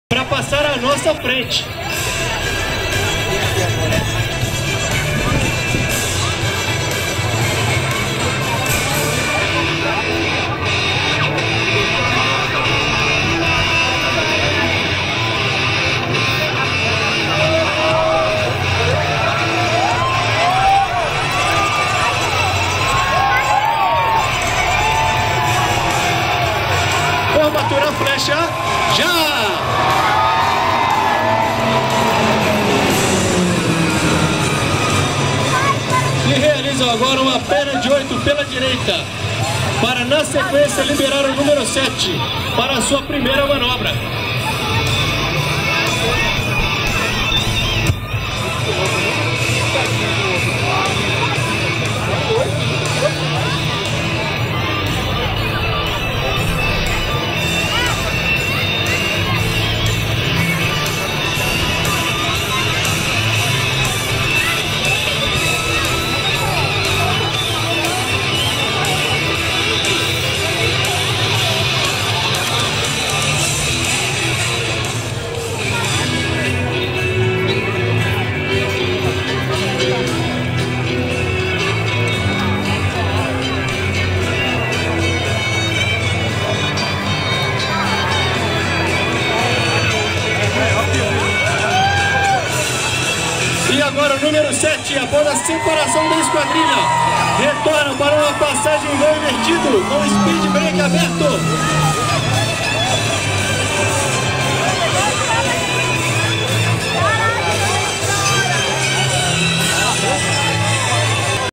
para passar à nossa frente. Formatura flecha, já! E realizam agora uma perna de 8 pela direita, para na sequência liberar o número 7 para a sua primeira manobra. E agora o número 7, após a separação da esquadrilha, retorna para uma passagem em voo invertido, com o speed brake aberto.